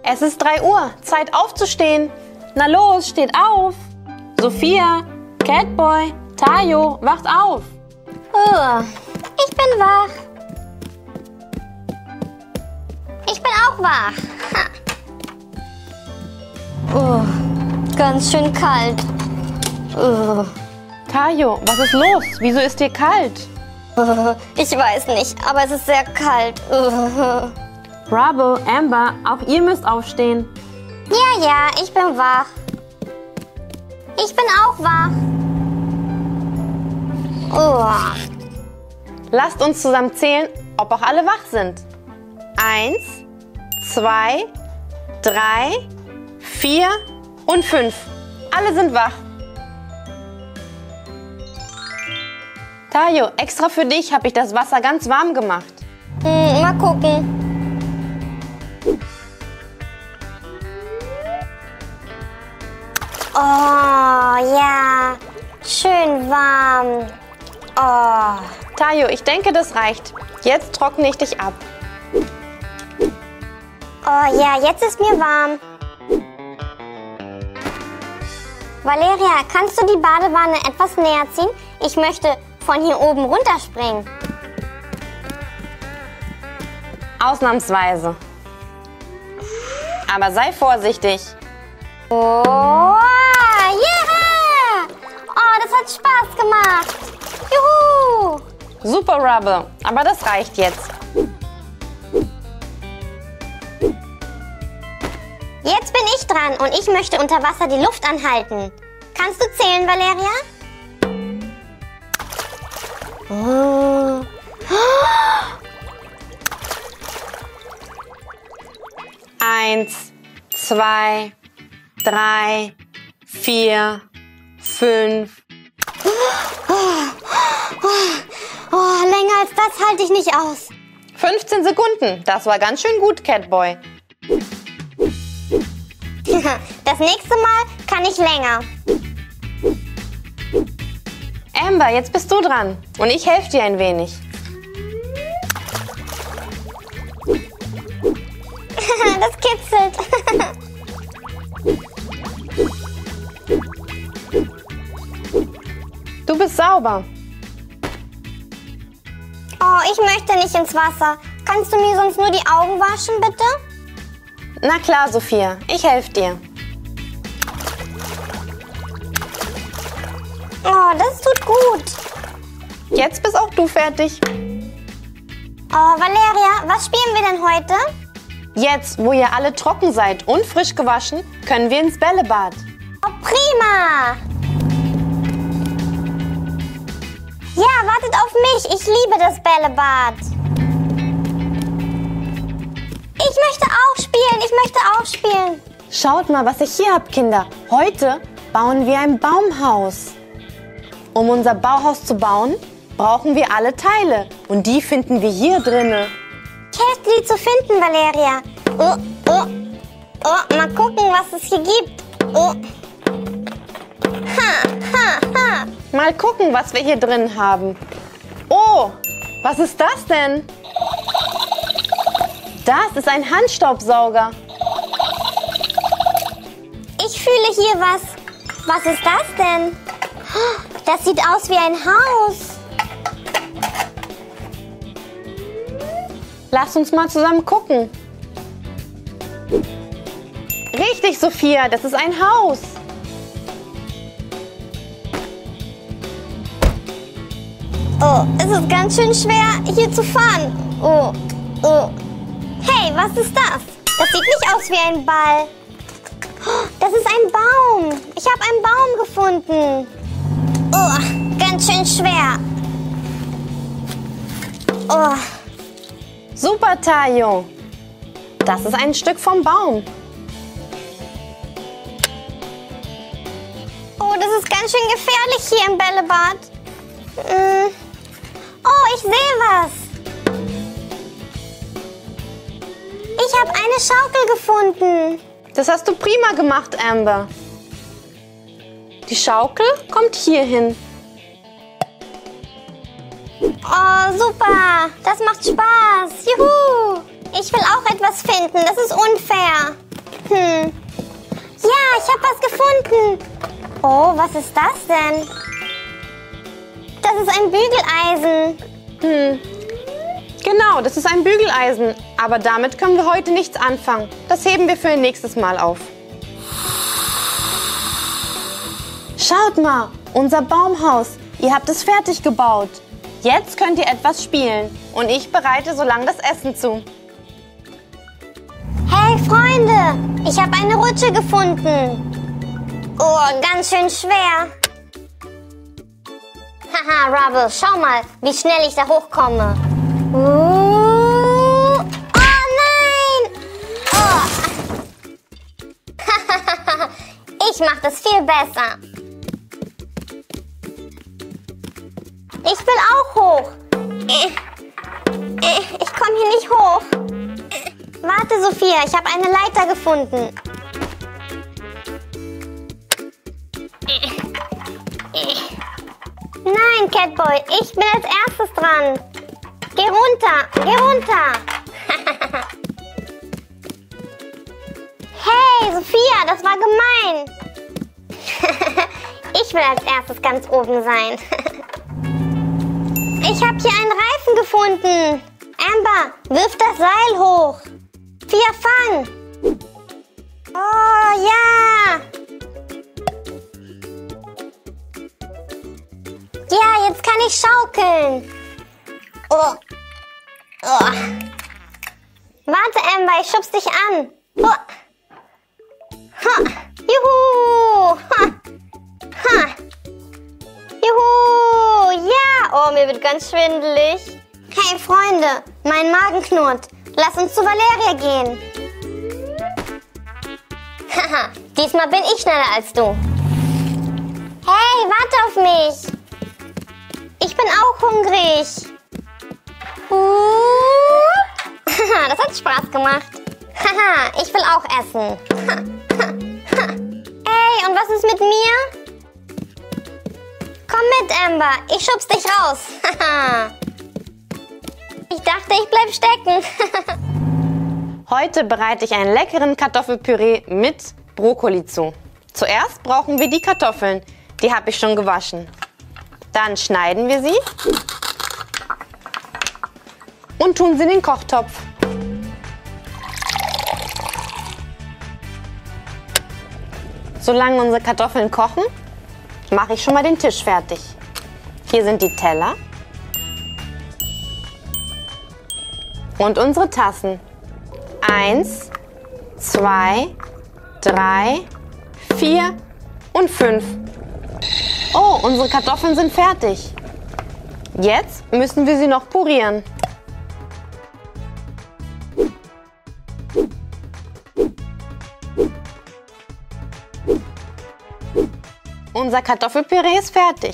Es ist 3 Uhr. Zeit aufzustehen. Na los, steht auf. Sophia, Catboy, Tayo, wacht auf. Ich bin wach. Ich bin auch wach. Ganz schön kalt. Tayo, was ist los? Wieso ist dir kalt? Ich weiß nicht, aber es ist sehr kalt. Rubble, Amber, auch ihr müsst aufstehen. Ja, ich bin wach. Ich bin auch wach. Lasst uns zusammen zählen, ob auch alle wach sind. 1, 2, 3, 4 und 5. Alle sind wach. Tayo, extra für dich habe ich das Wasser ganz warm gemacht. Mal gucken. Oh, ja. Schön warm. Oh. Tayo, ich denke, das reicht. Jetzt trockne ich dich ab. Oh ja, jetzt ist mir warm. Valeria, kannst du die Badewanne etwas näher ziehen? Ich möchte von hier oben runterspringen. Ausnahmsweise. Aber sei vorsichtig. Oh, yeah! Oh, das hat Spaß gemacht. Juhu! Super, Rubble. Aber das reicht jetzt. Jetzt bin ich dran und ich möchte unter Wasser die Luft anhalten. Kannst du zählen, Valeria? 1, 2, 3, 4, 5. Oh, länger als das halte ich nicht aus. 15 Sekunden. Das war ganz schön gut, Catboy. Das nächste Mal kann ich länger. Amber, jetzt bist du dran. Und ich helfe dir ein wenig. Das kitzelt. Du bist sauber. Oh, ich möchte nicht ins Wasser. Kannst du mir sonst nur die Augen waschen, bitte? Na klar, Sophia. Ich helfe dir. Oh, das tut gut. Jetzt bist auch du fertig. Oh, Valeria, was spielen wir denn heute? Jetzt, wo ihr alle trocken seid und frisch gewaschen, können wir ins Bällebad. Oh, prima. Ja, wartet auf mich. Ich liebe das Bällebad. Ich möchte auch spielen. Schaut mal, was ich hier habe, Kinder. Heute bauen wir ein Baumhaus. Um unser Bauhaus zu bauen, brauchen wir alle Teile. Und die finden wir hier drinne. Ich helfe dir, die zu finden, Valeria. Mal gucken, was es hier gibt. Mal gucken, was wir hier drin haben. Oh, was ist das denn? Das ist ein Handstaubsauger. Ich fühle hier was. Was ist das denn? Das sieht aus wie ein Haus. Lass uns mal zusammen gucken. Richtig, Sophia, das ist ein Haus. Oh, es ist ganz schön schwer, hier zu fahren. Oh. Hey, was ist das? Das sieht nicht aus wie ein Ball. Das ist ein Baum. Ich habe einen Baum gefunden. Oh, ganz schön schwer. Oh. Super, Tayo. Das ist ein Stück vom Baum. Oh, das ist ganz schön gefährlich hier im Bällebad. Oh, ich sehe was. Ich habe eine Schaukel gefunden. Das hast du prima gemacht, Amber. Die Schaukel kommt hier hin. Oh, super. Das macht Spaß. Juhu. Ich will auch etwas finden. Das ist unfair. Ja, ich habe was gefunden. Oh, was ist das denn? Das ist ein Bügeleisen. Genau, das ist ein Bügeleisen. Aber damit können wir heute nichts anfangen. Das heben wir für ein nächstes Mal auf. Schaut mal, unser Baumhaus. Ihr habt es fertig gebaut. Jetzt könnt ihr etwas spielen. Und ich bereite so lange das Essen zu. Hey, Freunde, ich habe eine Rutsche gefunden. Oh, ganz schön schwer. Haha, Rubble, schau mal, wie schnell ich da hochkomme. Oh nein! Oh. Ich mache das viel besser. Ich will auch hoch. Ich komme hier nicht hoch. Warte, Sophia, ich habe eine Leiter gefunden. Nein, Catboy, ich bin als erstes dran. Geh runter, geh runter. Hey, Sophia, das war gemein. Ich will als erstes ganz oben sein. Ich habe hier einen Reifen gefunden. Amber, wirf das Seil hoch. Sophia, fang. Oh, ja. Ja, jetzt kann ich schaukeln. Oh. Oh. Warte, Amber, ich schub's dich an. Oh. Ha. Juhu. Ha. Ha. Juhu. Ja. Oh, mir wird ganz schwindelig. Hey, Freunde, mein Magen knurrt. Lass uns zu Valeria gehen. Haha, diesmal bin ich schneller als du. Hey, warte auf mich. Ich bin auch hungrig. Das hat Spaß gemacht. Haha, ich will auch essen. Hey, und was ist mit mir? Komm mit, Amber. Ich schub's dich raus. Ich dachte, ich bleib stecken. Heute bereite ich einen leckeren Kartoffelpüree mit Brokkoli zu. Zuerst brauchen wir die Kartoffeln. Die habe ich schon gewaschen. Dann schneiden wir sie und tun sie in den Kochtopf. Solange unsere Kartoffeln kochen, mache ich schon mal den Tisch fertig. Hier sind die Teller und unsere Tassen. 1, 2, 3, 4 und 5. Oh, unsere Kartoffeln sind fertig. Jetzt müssen wir sie noch pürieren. Unser Kartoffelpüree ist fertig.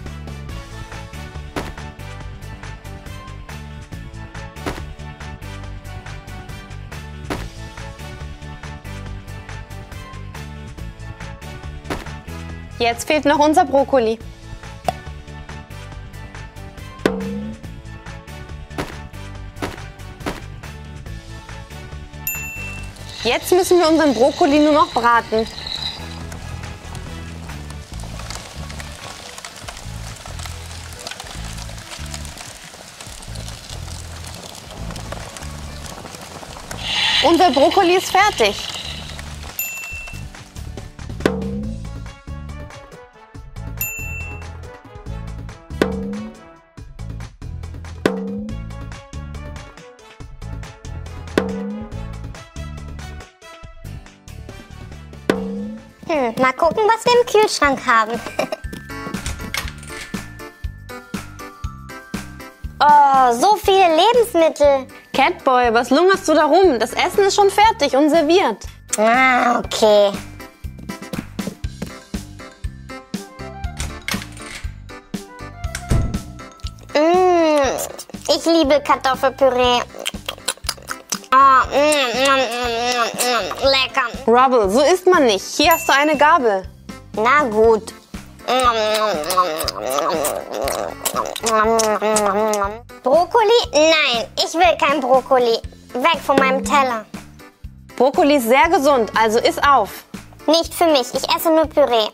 Jetzt fehlt noch unser Brokkoli. Jetzt müssen wir unseren Brokkoli nur noch braten. Unser Brokkoli ist fertig. Mal gucken, was wir im Kühlschrank haben. Oh, so viele Lebensmittel. Catboy, was lungerst du da rum? Das Essen ist schon fertig und serviert. Ah, okay. Ich liebe Kartoffelpüree. Oh, lecker. Rubble, so isst man nicht. Hier hast du eine Gabel. Na gut. Brokkoli? Nein, ich will kein Brokkoli. Weg von meinem Teller. Brokkoli ist sehr gesund, also iss auf. Nicht für mich, ich esse nur Püree.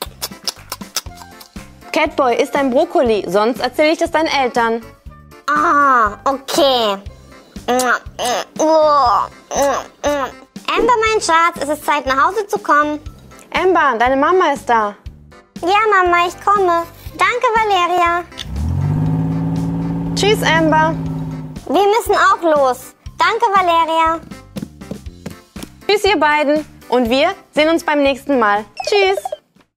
Catboy, isst dein Brokkoli, sonst erzähle ich das deinen Eltern. Ah, okay. Amber, mein Schatz, es ist Zeit, nach Hause zu kommen. Amber, deine Mama ist da. Ja, Mama, ich komme. Danke, Valeria. Tschüss, Amber. Wir müssen auch los. Danke, Valeria. Tschüss, ihr beiden. Und wir sehen uns beim nächsten Mal. Tschüss.